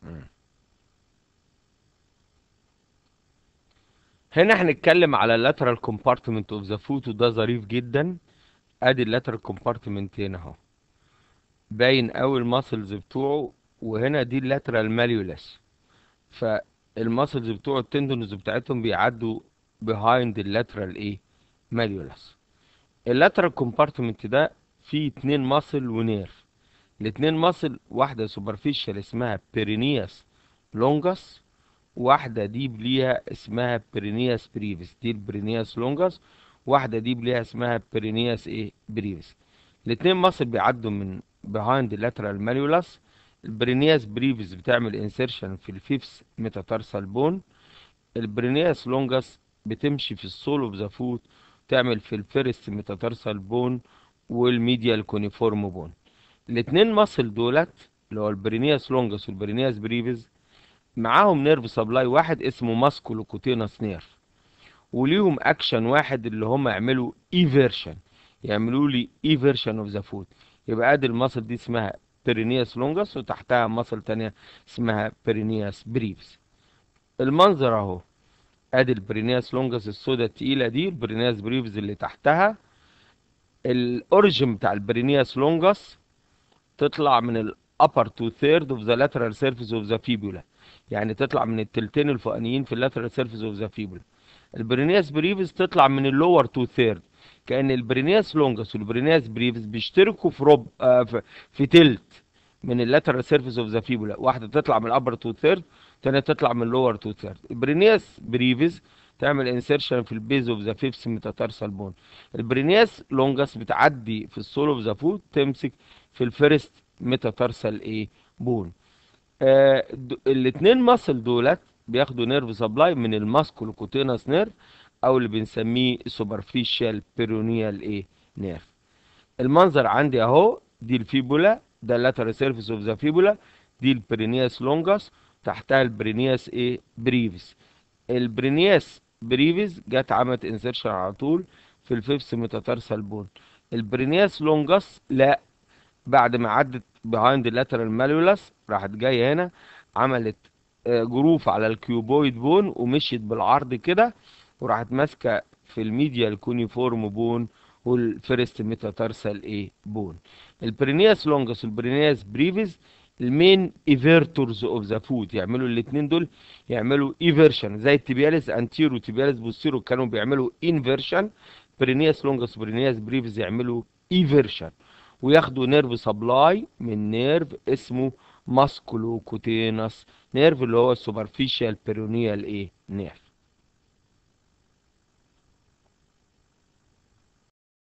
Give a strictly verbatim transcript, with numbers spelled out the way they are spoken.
مم. هنا هنتكلم على اللاترال كومبارتمنت اوف ذا فوت، وده ظريف جدا. ادي اللاترال كومبارتمنت هنا اهو، باين قوي الماسلز بتوعه. وهنا دي اللاترال ماليولاس، فالماسلز بتوع التندونز بتاعتهم بيعدوا behind اللاترال ايه ماليولاس. اللاترال كومبارتمنت ده فيه اتنين ماسل ونيرف. الاتنين ماسل، واحدة سوبرفيشال اسمها بيرينياس لونجاس، واحدة ديب ليها اسمها بيرينياس بريفس. دي البرينياس لونجاس، واحدة ديب ليها اسمها بيرينياس ايه بريفس. الاتنين ماسل بيعدوا من behind lateral malleolus. البرينياس بريفس بتعمل انسيرشن في الفيفث ميتاتارسال بون. البرينياس لونجاس بتمشي في السول اوف ذا فوت، تعمل في الفيرست ميتاتارسال بون والميديال كونيفورم بون. الاتنين ماسل دولت اللي هو البرينياس لونجاس والبرينياس بريفس معاهم نيرف سبلاي واحد اسمه ماسكولوكوتينس نيرف، وليهم اكشن واحد اللي هم يعملوا ايفيرشن، يعملوا لي ايفيرشن اوف ذا فود. يبقى ادي الماسل دي اسمها بيرينياس لونجاس، وتحتها ماسل تانية اسمها بيرينياس بريفس. المنظر اهو، ادي البرينياس لونجاس السودا التقيله دي، البرينياس بريفز اللي تحتها. الاوريجن بتاع البرينياس لونجاس تطلع من الابر تو ثيرد اوف ذا لاترال سيرفيس اوف ذا فيبولا، يعني تطلع من التلتين الفوقانيين في اللاترال سيرفيس اوف ذا فيبولا. البرينياس بريفس تطلع من اللور تو ثيرد. كأن البرينياس لونجاس والبرينياس بريفس بيشتركوا في رب آه في, في تلت من اللاترال سيرفيس اوف ذا فيبولا. واحده تطلع من الابر تو ثيرد، الثانيه تطلع من اللور تو ثيرد. البرينياس بريفس تعمل انسيرشن في البيز اوف ذا فيفث ميتاتارسال بون. البرينياس لونجاس بتعدي في السول اوف ذا فوت، تمسك في الفيرست ميتاتارسال ايه بون. آه الاثنين ماسل دولت بياخدوا نيرف سبلاي من الماسكولوكوتينس نيرف، او اللي بنسميه سوبرفيشال بيرونيال ايه نيرف. المنظر عندي اهو، دي الفيبولا، ده اللاترال سيرفيس اوف ذا فيبولا، دي البرينياس لونجاس، تحتها البرينياس ايه بريفس. البرينياس بريفس جت عملت انسيرشن على طول في الفيفث ميتاتارسال بون. البرينياس لونجاس لا، بعد ما عدت behind lateral malleolus راحت جايه هنا، عملت آه، جروف على الكيوبويد بون ومشيت بالعرض كده، وراحت ماسكه في الميديال كونيفورم بون والفيرست ميتاتارسال ايه بون. البرينياس لونجس والبرينياس بريفيس المين ايفيرتورز اوف ذا فوت، يعملوا الاثنين دول يعملوا ايفيرشن زي التيبياليس انتيرو وتيبياليس بوستيرو كانوا بيعملوا انفيرشن. برينياس لونجس وبرينياس بريفيس يعملوا ايفيرشن، وياخدوا نيرف سبلاي من نيرف اسمه ماسكولو كوتينس نيرف اللي هو السوبرفيشال بيرونيال ايه نيرف.